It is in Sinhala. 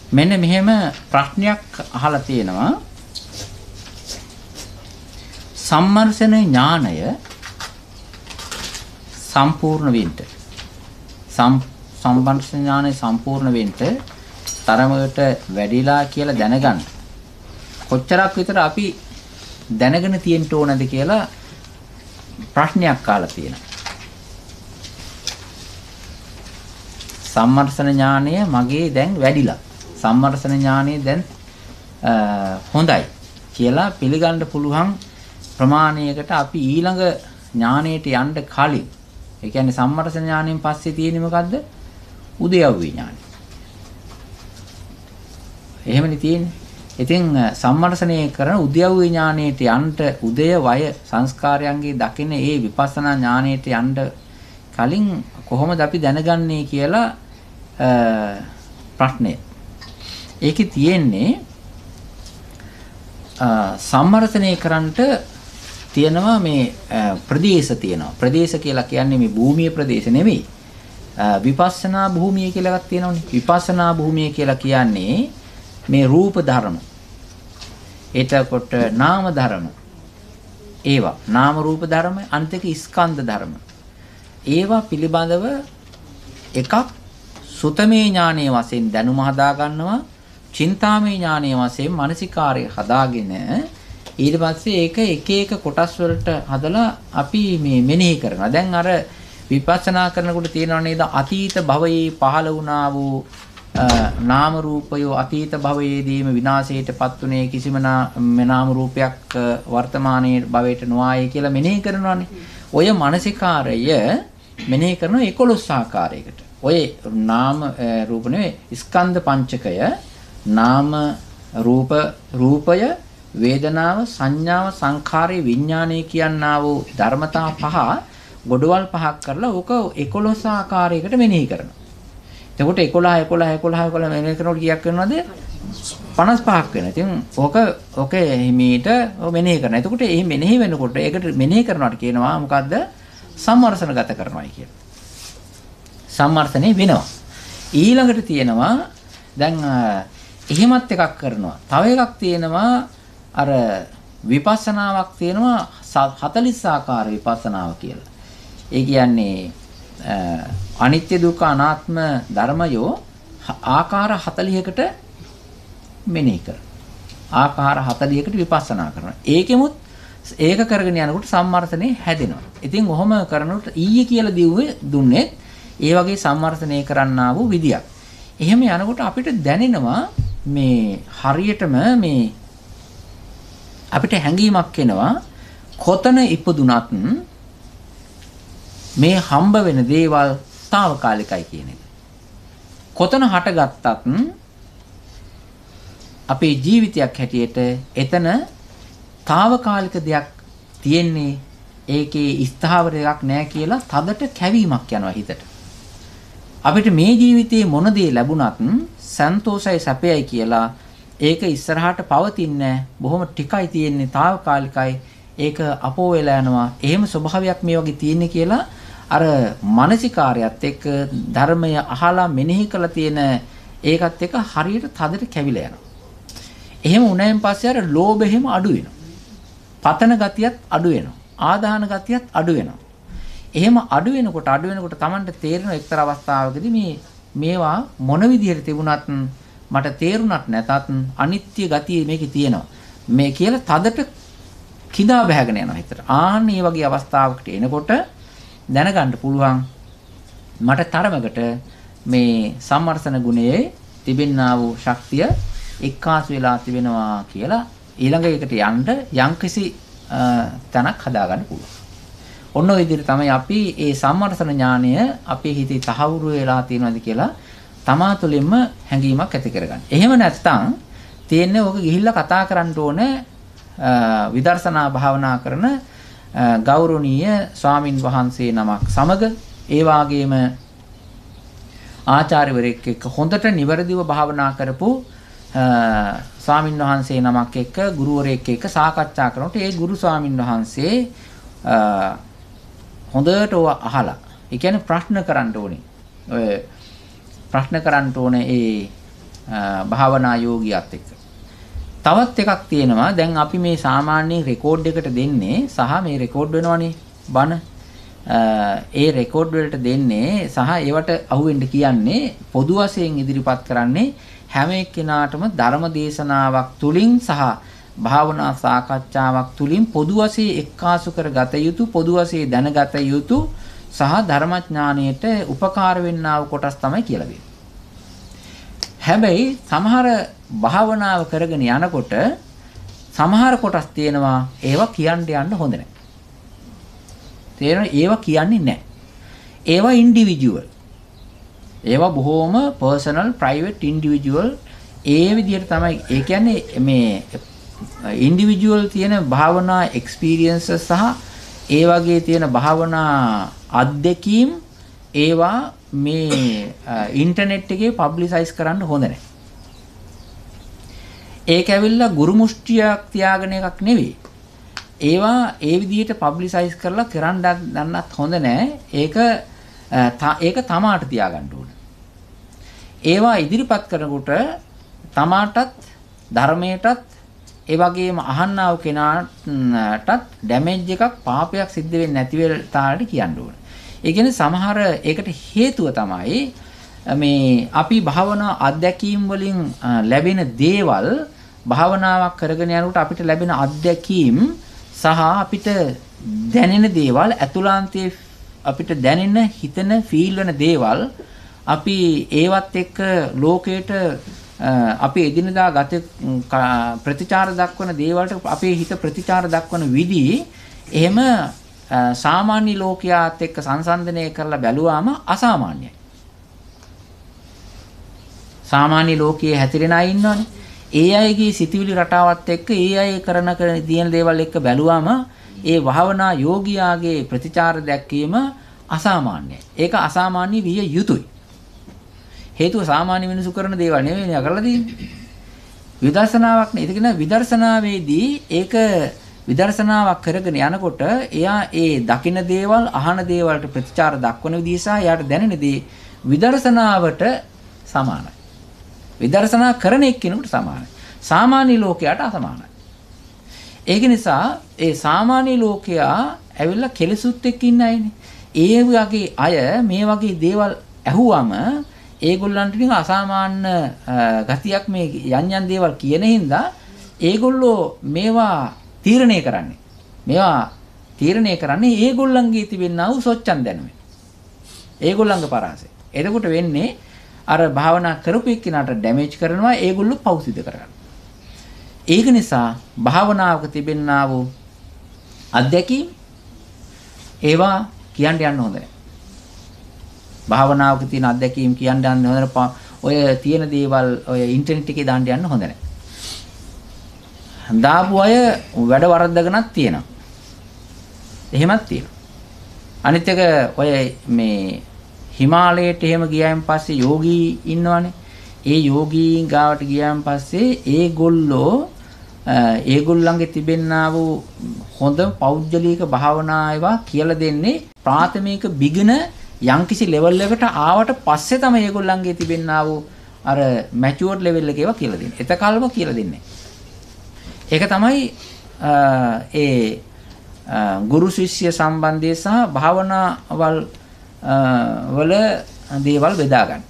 මෙන්න මෙහෙම ප්‍රශ්නයක් අහලා තියෙනවා. සම්මර්ෂණ ඥානය සම්පූර්ණ වෙන්න. සම්මර්ෂණ ඥානය සම්පූර්ණ වෙන්න තරමකට වැඩිලා කියලා දැනගන්න. කොච්චරක් විතර අපි දැනගෙන තියෙන්න ඕනද කියලා ප්‍රශ්නයක් අහලා තියෙනවා. සම්මර්ෂණ ඥානය මගේ දැන් වැඩිලා. සම්මර්ෂණ ඥානය දැන් හොඳයි කියලා පිළිගන්න පුළුවන් ප්‍රමාණයකට අපි ඊළඟ ඥානයට යන්න කලින්, ඒ කියන්නේ සම්මර්ෂණ ඥානයෙන් පස්සේ තියෙන්නේ මොකද්ද? උදයව්වේ ඥානය. එහෙමනේ තියෙන්නේ. ඉතින් සම්මර්ෂණය කරන උදයව්වේ ඥානයට යන්න උදය වය සංස්කාරයන්ගේ දකින ඒ විපස්සනා ඥානයට යන්න කලින් කොහොමද අපි දැනගන්නේ කියලා ප්‍රශ්නය. ඒකේ තියෙන්නේ සම්මර්ෂණය කරන්නට තියෙනවා මේ ප්‍රදේශ තියෙනවා. ප්‍රදේශ කියලා කියන්නේ මේ භූමිය ප්‍රදේශ නෙමෙයි. විපස්සනා භූමිය කියලා එකක් තියෙනවනේ. විපස්සනා භූමිය කියලා කියන්නේ මේ රූප ධර්ම. එතකොට නාම ධර්ම. ඒවා නාම රූප ධර්ම, අනිත් ස්කන්ධ ධර්ම. ඒවා පිළිබඳව එකක් සුතමේ ඥානයේ වශයෙන් දැනුම හදා ගන්නවා, චින්තාමේ ඥානයේ වශයෙන් මානසිකාරය හදාගෙන ඊට පස්සේ ඒක එක එක කොටස් වලට හදලා අපි මේ මෙනෙහි කරනවා. දැන් අර විපස්සනා කරනකොට තියෙනව නේද අතීත භවයේ පහළ වුණා වූ නාම රූපය අතීත භවයේදීම විනාශයටපත් උනේ කිසිම නාම රූපයක් වර්තමානයේ භවයට නොආයේ කියලා මෙනෙහි කරනවානේ. ඔය මානසිකාරය මෙනෙහි කරන 11 ආකාරයකට. ඔය නාම රූප නෙවෙයි ස්කන්ධ පංචකය, නාම රූප, රූපය, වේදනාව, සංඥාව, සංඛාරය, විඥානය කියනා වූ ධර්මතා පහ ගොඩවල් පහක් කරලා ඕක 11 ආකාරයකට මෙනෙහි කරනවා. එතකොට 11 මෙනෙහි කරනකොට කීයක් වෙනවද? 55ක් වෙනවා. ඉතින් ඕක හිමීට මෙනෙහි කරනවා. එතකොට මේ මෙනෙහි වෙනකොට ඒකට මෙනෙහි කරනවාට කියනවා මොකද්ද? සම්මර්ෂණගත කරනවායි කියලා. සම්මර්ෂණේ වෙනවා. ඊළඟට තියෙනවා දැන් එහෙමත් එකක් කරනවා. තව එකක් තියෙනවා අර විපස්සනාවක් තියෙනවා 40 ආකාර විපස්සනාව කියලා. ඒ කියන්නේ අනිත්‍ය දුක්ඛ අනාත්ම ධර්මයෝ ආකාර 40කට මෙනෙහි කරනවා. ආකාර 40කට විපස්සනා කරනවා. ඒකෙමුත් ඒක කරගෙන යනකොට සම්මර්ෂණේ හැදෙනවා. ඉතින් ඔහොම කරනකොට ඊයේ කියලා දුන්නේ ඒ වගේ සම්මර්ෂණය කරන්නා වූ විදියක්. එහෙම යනකොට අපිට දැනෙනවා මේ හරියටම මේ අපිට හැඟීමක් එනවා කොතන ඉපදුනත් මේ හම්බ වෙන දේවල් తాවකාලිකයි කියන එක. කොතන හටගත්තත් අපේ ජීවිතයක් හැටියට එතන తాවකාලික දෙයක් තියෙන්නේ, ඒකේ ස්ථාවර එකක් නැහැ කියලා තදට කැවීමක් යනවා හිතට. අපිට මේ ජීවිතේ මොන දේ ලැබුණත් සන්තෝෂයි සැපයයි කියලා ඒක ඉස්සරහට පවතින්නේ බොහොම ටිකයි තියෙන්නේ, తాවකාලිකයි. ඒක අපෝ වෙලා යනවා. එහෙම ස්වභාවයක් මේ වගේ තියෙන්නේ කියලා අර මානසිකාරයත් එක්ක ධර්මය අහලා මෙනෙහි කළ තියෙන ඒකත් එක්ක හරියට තදට කැවිලා යනවා. එහෙම වුණායින් පස්සේ අර ලෝභෙම අඩු වෙනවා. පතන ගතියත් අඩු වෙනවා. ආදාන ගතියත් අඩු වෙනවා. එහෙම අඩු වෙනකොට Tamanට තේරෙන එක්තරා අවස්ථාවකදී මේවා මොන විදිහට තිබුණත් මට තේරුණත් නැතත් අනිත්‍ය ගතිය මේකේ තියෙනවා. මේ කියලා තදට කිඳා බහගෙන යනවා හිතට. ආන්න මේ වගේ අවස්ථාවකට එනකොට දැනගන්න පුළුවන් මට තරමකට මේ සම්මර්ෂණ ගුණයේ තිබෙනා වූ ශක්තිය එක්කාසු වෙලා තිබෙනවා කියලා ඊළඟ එකට යන්න යම්කිසි තැනක් හදාගන්න පුළුවන්. ඔන්න ඔය විදිහට තමයි අපි මේ සම්මර්ෂණ ඥානය අපේ හිතේ තහවුරු වෙලා තියෙනවද කියලා තමා තුළින්ම හැඟීමක් ඇති කරගන්න. එහෙම නැත්නම් තියෙන්නේ ඕක ගිහිල්ලා කතා කරන්න ඕනේ විදර්ශනා භාවනා කරන ගෞරවනීය ස්වාමින් වහන්සේ නමක් සමග, ඒ වාගේම ආචාර්යවරයෙක් එක්ක හොඳට නිවැරදිව භාවනා කරපු ස්වාමින් වහන්සේ නමක් එක්ක ගුරුවරයෙක් එක්ක සාකච්ඡා කරනකොට ඒ ගුරු ස්වාමින් වහන්සේ හොඳට ඔය අහලා, ඒ කියන්නේ ප්‍රශ්න කරන්න ඕනේ. ඔය ප්‍රශ්න කරන්න ඕනේ ඒ භාවනා යෝගියාත් එක්ක. තවත් එකක් තියෙනවා. දැන් අපි මේ සාමාන්‍ය රෙකෝඩ් එකට දෙන්නේ සහ මේ රෙකෝඩ් වෙනවනේ බණ. ඒ රෙකෝඩ් වලට දෙන්නේ සහ ඒවට අහුවෙන්න කියන්නේ පොදු වශයෙන් ඉදිරිපත් කරන්නේ හැම එක්කෙනාටම ධර්ම දේශනාවක් තුලින් සහ භාවනා සාකච්ඡාවක් තුලින් පොදු වශයෙන් එක්කාසු කරගත යුතු පොදු වශයෙන් දැනගත යුතු සහ ධර්මඥානයට උපකාර වෙන්නා වූ කොටස් තමයි කියලා දෙන්නේ. හැබැයි සමහර භාවනාව කරගෙන යනකොට සමහර කොටස් තියෙනවා ඒවා කියන්න යන්න හොඳ නැහැ. තේරෙනවද? ඒවා කියන්නේ නැහැ. ඒවා ඉන්ඩිවිජුවල්. ඒවා බොහොම පර්සනල්, ප්‍රයිවට්, ඉන්ඩිවිජුවල් ඒ විදිහට තමයි. ඒ කියන්නේ මේ ඉන්ඩිවිජුවල් තියෙන භාවනා එක්ස්පීරියන්සස් සහ ඒ වගේ තියෙන භාවනා අත්දැකීම් ඒවා මේ ඉන්ටර්නෙට් එකේ පබ්ලිසයිස් කරන්න හොඳ නැහැ. ඒක ඇවිල්ලා ගුරු මුෂ්ටියක් තියාගෙන එකක් නෙවෙයි. ඒවා ඒ විදිහට පබ්ලිසයිස් කරලා කරන්න දන්නත් හොඳ නැහැ. ඒක තමාට තියාගන්න ඕනේ. ඒවා ඉදිරිපත් කරනකොට තමාටත් ධර්මයටත් ඒ වගේම අහන්නව කෙනාටත් ඩැමේජ් එකක් පාපයක් සිද්ධ වෙන්නේ නැති වෙලාවට කියන්න ඕනේ. ඒ කියන්නේ සමහර ඒකට හේතුව තමයි මේ අපි භාවනා අත්දැකීම් වලින් ලැබෙන දේවල් භාවනාවක් කරගෙන යනකොට අපිට ලැබෙන අත්දැකීම් සහ අපිට දැනෙන දේවල් ඇතුළාන්තයේ අපිට දැනෙන හිතන ෆීල් වෙන දේවල් අපි ඒවත් එක්ක ලෝකයට අපි එදිනදා ගත ප්‍රතිචාර දක්වන දේවල්ට අපේ හිත ප්‍රතිචාර දක්වන විදිහ එහෙම සාමාන්‍ය ලෝකයාත් එක්ක සංසන්දනය කරලා බැලුවාම අසාමාන්‍යයි. සාමාන්‍ය ලෝකයේ හැතිරෙන අය ඉන්නවනේ. ඒ අයගේ සිතුවිලි රටාවත් එක්ක ඒ අය කරන දින දේවල් එක්ක බැලුවාම ඒ භාවනා යෝගියාගේ ප්‍රතිචාර දැක්වීම අසාමාන්‍යයි. ඒක අසාමාන්‍ය විය යුතුයි. හේතුව සාමාන්‍ය මිනිසු කරන දේවල් නෙවෙයි නේ කරලා තියෙන්නේ. විදර්ශනාවක් නේ. ඒක කියන විදර්ශනාවේදී ඒක විදර්ශනාවක් කරගෙන යනකොට එයා ඒ දකින දේවල් අහන දේවල්ට ප්‍රතිචාර දක්වන විදිහ සහ එයාට දැනෙන දේ විදර්ශනාවට සමානයි. විදර්ශනා කරන එක්කෙනෙකුට සමානයි. සාමාන්‍ය ලෝකයට අසමානයි. ඒක නිසා ඒ සාමාන්‍ය ලෝකයා ඇවිල්ලා කෙලසුත් එක්ක ඉන්න අයනේ. ඒ වගේ අය මේ වගේ දේවල් ඇහුවම ඒගොල්ලන්ට නිකන් අසාමාන්‍ය ගතියක් මේ යන් දේවල් කියන හින්දා ඒගොල්ලෝ මේවා තීරණය කරන්නේ. මේවා තීරණය කරන්නේ ඒගොල්ලන්ගේ තිබෙනා වූ සොච්චන් දැනුමෙන්. ඒගොල්ලන්ගේ පරාසය. එතකොට වෙන්නේ අර භාවනා කරපු එක්කිනාට ඩැමේජ් කරනවා ඒගොල්ලෝ පෞසිද කරගන්න. ඒක නිසා භාවනාවක තිබෙනා වූ අධ්‍යක්ීම් ඒවා කියන්න යන්න හොඳ නැහැ. භාවනාවක තියෙන අධ්‍යක්ීම් කියන්න යන්න හොඳ නැහැ. ඔය තියෙන දේවල් ඔය ඉන්ටර්නෙට් එකේ දාන්න යන්න හොඳ නැහැ. දාපු අය වැඩ වරද්දගෙනක් තියෙනවා. එහෙමත් තියෙනවා. අනිත් එක ඔය මේ හිමාලයට එහෙම ගියාන් පස්සේ යෝගී ඉන්නවනේ. ඒ යෝගීන් ගාවට ගියාන් පස්සේ ඒගොල්ලන්ගේ තිබෙන්නා වූ හොඳ පෞද්ගලික භාවනා ඒවා කියලා දෙන්නේ ප්‍රාථමික බිගින යම්කිසි ලෙවල් එකට ආවට පස්සේ තමයි ඒගොල්ලන්ගේ තිබෙන්නා වූ අර මැචුවර්ඩ් ලෙවල් එක ඒවා කියලා දෙන්නේ. එතකල්ම කියලා දෙන්නේ. ඒක තමයි ඒ ගුරු ශිෂ්‍ය සම්බන්ධය සහ භාවනාවල් වල දේවල් බෙදා ගන්න.